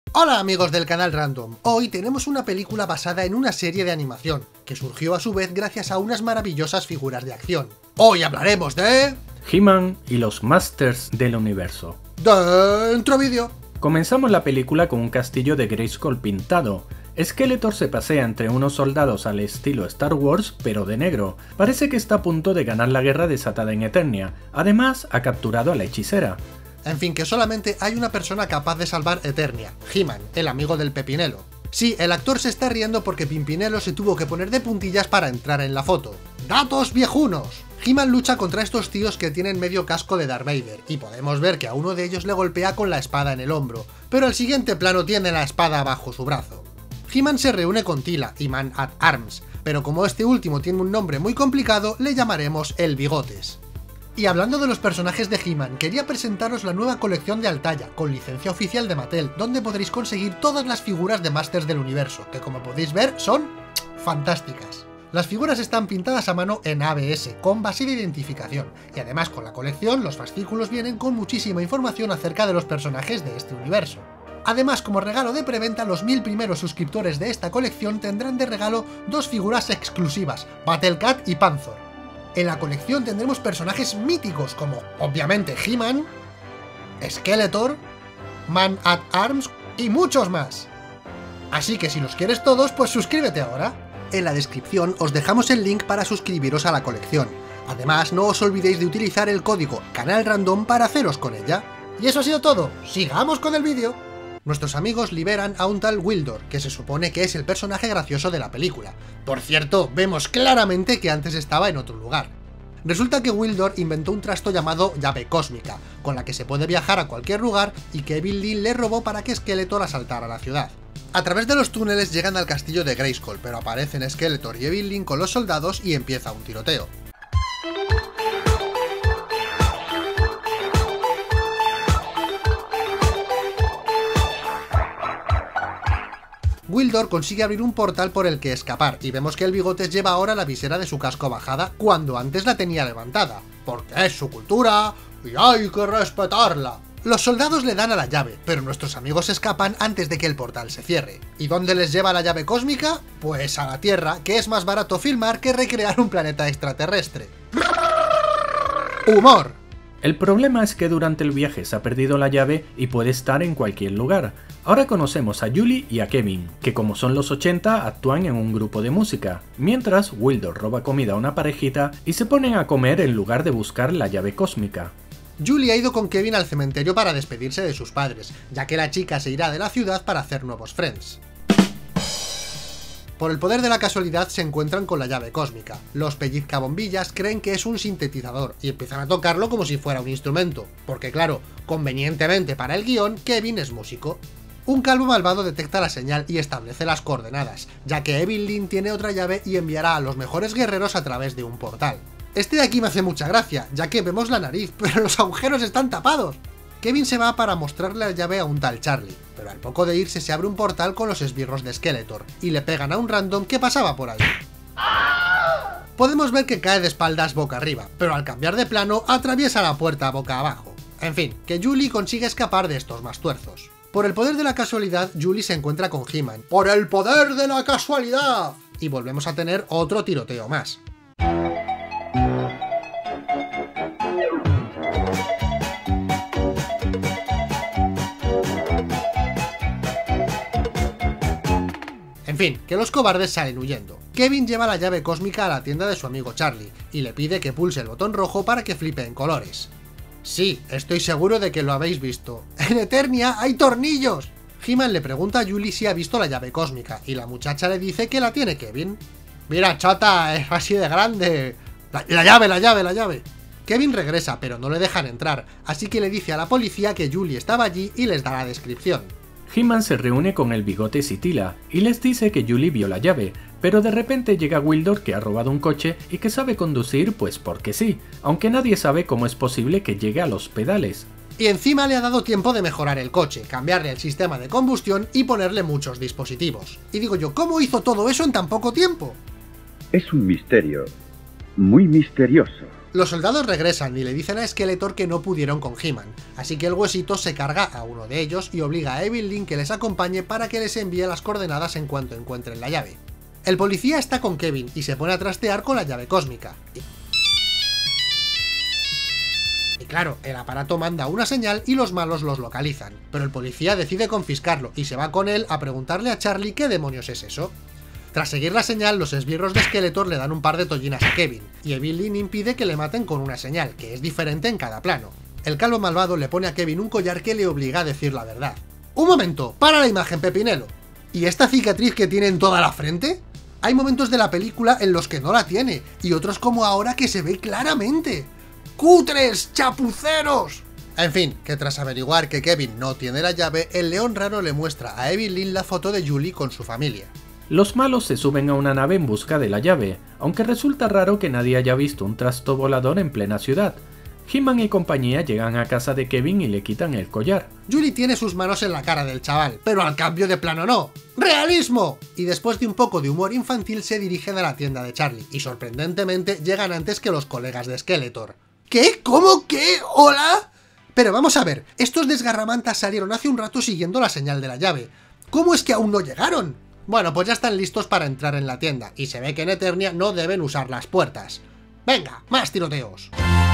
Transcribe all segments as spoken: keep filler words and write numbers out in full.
Hola amigos del canal Random, hoy tenemos una película basada en una serie de animación, que surgió a su vez gracias a unas maravillosas figuras de acción. Hoy hablaremos de... He-Man y los Masters del Universo. Dentro vídeo. Comenzamos la película con un castillo de Grayskull pintado. Skeletor se pasea entre unos soldados al estilo Star Wars, pero de negro. Parece que está a punto de ganar la guerra desatada en Eternia. Además, ha capturado a la hechicera. En fin, que solamente hay una persona capaz de salvar Eternia, He-Man, el amigo del Pepinelo. Sí, el actor se está riendo porque Pimpinelo se tuvo que poner de puntillas para entrar en la foto. ¡Datos viejunos! He-Man lucha contra estos tíos que tienen medio casco de Darth Vader, y podemos ver que a uno de ellos le golpea con la espada en el hombro, pero el siguiente plano tiene la espada bajo su brazo. He-Man se reúne con Teela y Man at Arms, pero como este último tiene un nombre muy complicado, le llamaremos el Bigotes. Y hablando de los personajes de He-Man, quería presentaros la nueva colección de Altaya, con licencia oficial de Mattel, donde podréis conseguir todas las figuras de Masters del Universo, que como podéis ver son fantásticas. Las figuras están pintadas a mano en A B S, con base de identificación, y además con la colección los fascículos vienen con muchísima información acerca de los personajes de este universo. Además, como regalo de preventa, los mil primeros suscriptores de esta colección tendrán de regalo dos figuras exclusivas, Battlecat y Panzer. En la colección tendremos personajes míticos como, obviamente, He-Man, Skeletor, Man at Arms y muchos más. Así que si los quieres todos, pues suscríbete ahora. En la descripción os dejamos el link para suscribiros a la colección. Además, no os olvidéis de utilizar el código CANALRANDOM para haceros con ella. Y eso ha sido todo, ¡sigamos con el vídeo! Nuestros amigos liberan a un tal Wildor, que se supone que es el personaje gracioso de la película. Por cierto, vemos claramente que antes estaba en otro lugar. Resulta que Wildor inventó un trasto llamado llave cósmica, con la que se puede viajar a cualquier lugar y que Evil Lyn le robó para que Skeletor asaltara la ciudad. A través de los túneles llegan al castillo de Grayskull, pero aparecen Skeletor y Evil Lyn con los soldados y empieza un tiroteo. Wildor consigue abrir un portal por el que escapar, y vemos que el Bigotes lleva ahora la visera de su casco bajada, cuando antes la tenía levantada, porque es su cultura y hay que respetarla. Los soldados le dan a la llave, pero nuestros amigos escapan antes de que el portal se cierre. ¿Y dónde les lleva la llave cósmica? Pues a la Tierra, que es más barato filmar que recrear un planeta extraterrestre. ¡Humor! El problema es que durante el viaje se ha perdido la llave y puede estar en cualquier lugar. Ahora conocemos a Julie y a Kevin, que como son los ochenta actúan en un grupo de música, mientras Wildor roba comida a una parejita y se ponen a comer en lugar de buscar la llave cósmica. Julie ha ido con Kevin al cementerio para despedirse de sus padres, ya que la chica se irá de la ciudad para hacer nuevos friends. Por el poder de la casualidad se encuentran con la llave cósmica. Los pellizcabombillas creen que es un sintetizador y empiezan a tocarlo como si fuera un instrumento, porque claro, convenientemente para el guión, Kevin es músico. Un calvo malvado detecta la señal y establece las coordenadas, ya que Evil Lyn tiene otra llave y enviará a los mejores guerreros a través de un portal. Este de aquí me hace mucha gracia, ya que vemos la nariz, pero los agujeros están tapados. Kevin se va para mostrarle la llave a un tal Charlie, pero al poco de irse se abre un portal con los esbirros de Skeletor, y le pegan a un random que pasaba por ahí. Podemos ver que cae de espaldas boca arriba, pero al cambiar de plano atraviesa la puerta boca abajo. En fin, que Julie consigue escapar de estos más tuerzos. Por el poder de la casualidad, Julie se encuentra con He-Man. ¡Por el poder de la casualidad! Y volvemos a tener otro tiroteo más. En fin, que los cobardes salen huyendo. Kevin lleva la llave cósmica a la tienda de su amigo Charlie, y le pide que pulse el botón rojo para que flipe en colores. Sí, estoy seguro de que lo habéis visto. ¡En Eternia hay tornillos! He-Man le pregunta a Julie si ha visto la llave cósmica, y la muchacha le dice que la tiene Kevin. ¡Mira, chata, es así de grande! La, la llave, la llave, la llave. Kevin regresa, pero no le dejan entrar, así que le dice a la policía que Julie estaba allí y les da la descripción. He-Man se reúne con el Bigotes y Teela, y les dice que Julie vio la llave, pero de repente llega Wildor, que ha robado un coche y que sabe conducir pues porque sí, aunque nadie sabe cómo es posible que llegue a los pedales. Y encima le ha dado tiempo de mejorar el coche, cambiarle el sistema de combustión y ponerle muchos dispositivos. Y digo yo, ¿cómo hizo todo eso en tan poco tiempo? Es un misterio, muy misterioso. Los soldados regresan y le dicen a Skeletor que no pudieron con He-Man, así que el huesito se carga a uno de ellos y obliga a Evil Lyn que les acompañe para que les envíe las coordenadas en cuanto encuentren la llave. El policía está con Kevin y se pone a trastear con la llave cósmica. Y claro, el aparato manda una señal y los malos los localizan, pero el policía decide confiscarlo y se va con él a preguntarle a Charlie qué demonios es eso. Tras seguir la señal, los esbirros de Skeletor le dan un par de tollinas a Kevin, y Evil Lyn impide que le maten con una señal, que es diferente en cada plano. El calvo malvado le pone a Kevin un collar que le obliga a decir la verdad. ¡Un momento! ¡Para la imagen, Pepinelo! ¿Y esta cicatriz que tiene en toda la frente? Hay momentos de la película en los que no la tiene, y otros como ahora que se ve claramente. ¡Cutres! ¡Chapuceros! En fin, que tras averiguar que Kevin no tiene la llave, el león raro le muestra a Evil Lyn la foto de Julie con su familia. Los malos se suben a una nave en busca de la llave, aunque resulta raro que nadie haya visto un trasto volador en plena ciudad. He-Man y compañía llegan a casa de Kevin y le quitan el collar. Julie tiene sus manos en la cara del chaval, pero al cambio de plano no. ¡Realismo! Y después de un poco de humor infantil se dirigen a la tienda de Charlie, y sorprendentemente llegan antes que los colegas de Skeletor. ¿Qué? ¿Cómo? ¿Qué? ¿Hola? Pero vamos a ver, estos desgarramantas salieron hace un rato siguiendo la señal de la llave. ¿Cómo es que aún no llegaron? Bueno, pues ya están listos para entrar en la tienda, y se ve que en Eternia no deben usar las puertas. ¡Venga, más tiroteos!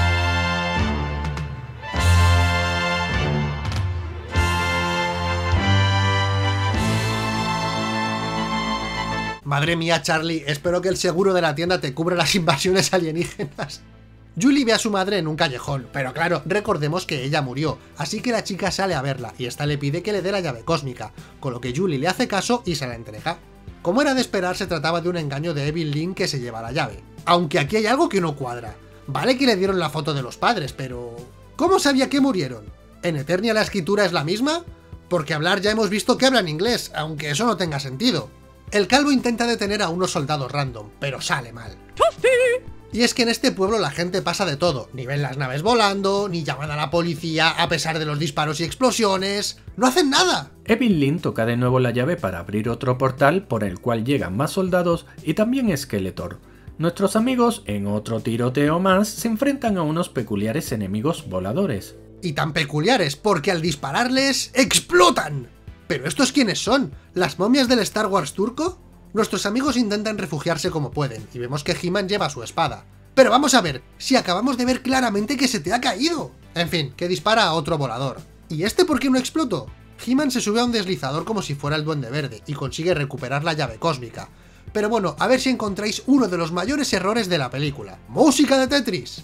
Madre mía, Charlie, espero que el seguro de la tienda te cubra las invasiones alienígenas. Julie ve a su madre en un callejón, pero claro, recordemos que ella murió, así que la chica sale a verla y esta le pide que le dé la llave cósmica, con lo que Julie le hace caso y se la entrega. Como era de esperar, se trataba de un engaño de Evil Lyn que se lleva la llave. Aunque aquí hay algo que no cuadra. Vale que le dieron la foto de los padres, pero... ¿cómo sabía que murieron? ¿En Eternia la escritura es la misma? Porque hablar ya hemos visto que hablan inglés, aunque eso no tenga sentido. El calvo intenta detener a unos soldados random, pero sale mal. Y es que en este pueblo la gente pasa de todo, ni ven las naves volando, ni llaman a la policía a pesar de los disparos y explosiones, no hacen nada. Evil Lyn toca de nuevo la llave para abrir otro portal por el cual llegan más soldados y también Skeletor. Nuestros amigos, en otro tiroteo más, se enfrentan a unos peculiares enemigos voladores. Y tan peculiares porque al dispararles, ¡explotan! ¿Pero estos quiénes son? ¿Las momias del Star Wars turco? Nuestros amigos intentan refugiarse como pueden, y vemos que He-Man lleva su espada. Pero vamos a ver, si acabamos de ver claramente que se te ha caído. En fin, que dispara a otro volador. ¿Y este por qué no explotó? He-Man se sube a un deslizador como si fuera el Duende Verde, y consigue recuperar la llave cósmica. Pero bueno, a ver si encontráis uno de los mayores errores de la película. ¡Música de Tetris!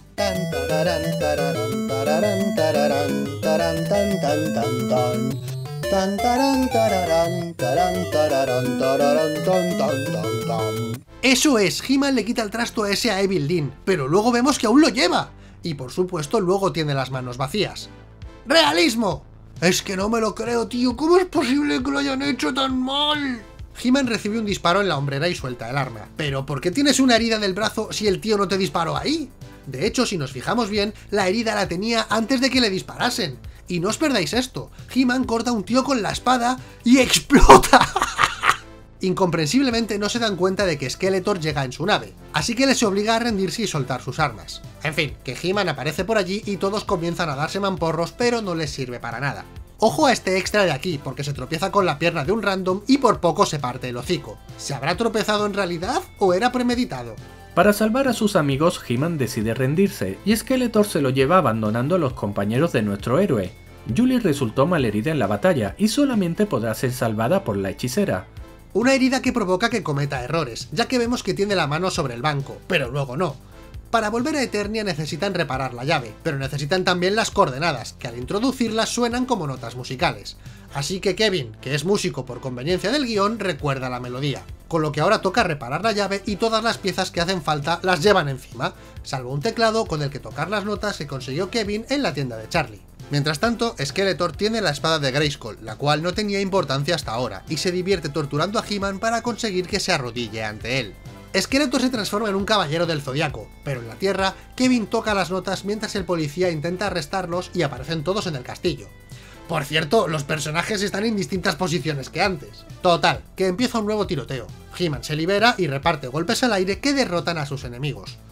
Eso es, He-Man le quita el trasto ese a Evil Lyn, pero luego vemos que aún lo lleva. Y por supuesto luego tiene las manos vacías. ¡Realismo! Es que no me lo creo, tío, ¿cómo es posible que lo hayan hecho tan mal? He-Man recibe un disparo en la hombrera y suelta el arma. ¿Pero por qué tienes una herida del brazo si el tío no te disparó ahí? De hecho, si nos fijamos bien, la herida la tenía antes de que le disparasen. Y no os perdáis esto, He-Man corta a un tío con la espada y ¡explota! Incomprensiblemente no se dan cuenta de que Skeletor llega en su nave, así que les obliga a rendirse y soltar sus armas. En fin, que He-Man aparece por allí y todos comienzan a darse mamporros, pero no les sirve para nada. Ojo a este extra de aquí, porque se tropieza con la pierna de un random y por poco se parte el hocico. ¿Se habrá tropezado en realidad o era premeditado? Para salvar a sus amigos, He-Man decide rendirse, y Skeletor se lo lleva abandonando a los compañeros de nuestro héroe. Julie resultó malherida en la batalla, y solamente podrá ser salvada por la hechicera. Una herida que provoca que cometa errores, ya que vemos que tiene la mano sobre el banco, pero luego no. Para volver a Eternia necesitan reparar la llave, pero necesitan también las coordenadas, que al introducirlas suenan como notas musicales. Así que Kevin, que es músico por conveniencia del guión, recuerda la melodía. Con lo que ahora toca reparar la llave y todas las piezas que hacen falta las llevan encima, salvo un teclado con el que tocar las notas que consiguió Kevin en la tienda de Charlie. Mientras tanto, Skeletor tiene la espada de Grayskull, la cual no tenía importancia hasta ahora, y se divierte torturando a He-Man para conseguir que se arrodille ante él. Skeletor se transforma en un caballero del zodiaco, pero en la Tierra, Kevin toca las notas mientras el policía intenta arrestarlos y aparecen todos en el castillo. Por cierto, los personajes están en distintas posiciones que antes. Total, que empieza un nuevo tiroteo. He-Man se libera y reparte golpes al aire que derrotan a sus enemigos.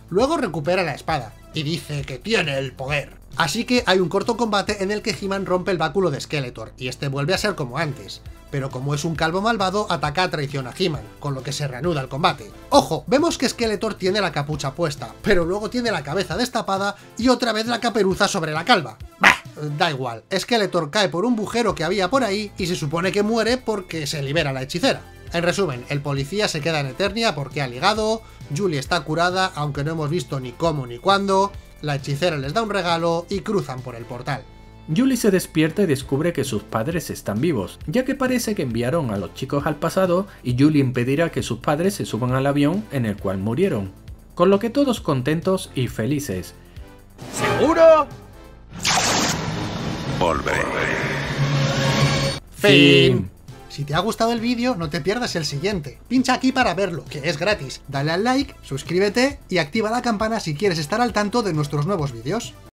Luego recupera la espada, y dice que tiene el poder. Así que hay un corto combate en el que He-Man rompe el báculo de Skeletor, y este vuelve a ser como antes. Pero como es un calvo malvado, ataca a traición a He-Man, con lo que se reanuda el combate. Ojo, vemos que Skeletor tiene la capucha puesta, pero luego tiene la cabeza destapada y otra vez la caperuza sobre la calva. Bah, da igual, Skeletor cae por un bujero que había por ahí y se supone que muere porque se libera la hechicera. En resumen, el policía se queda en Eternia porque ha ligado, Julie está curada, aunque no hemos visto ni cómo ni cuándo, la hechicera les da un regalo y cruzan por el portal. Julie se despierta y descubre que sus padres están vivos, ya que parece que enviaron a los chicos al pasado y Julie impedirá que sus padres se suban al avión en el cual murieron. Con lo que todos contentos y felices. ¿Seguro? Volveré. Fin. Si te ha gustado el vídeo, no te pierdas el siguiente. Pincha aquí para verlo, que es gratis. Dale al like, suscríbete y activa la campana si quieres estar al tanto de nuestros nuevos vídeos.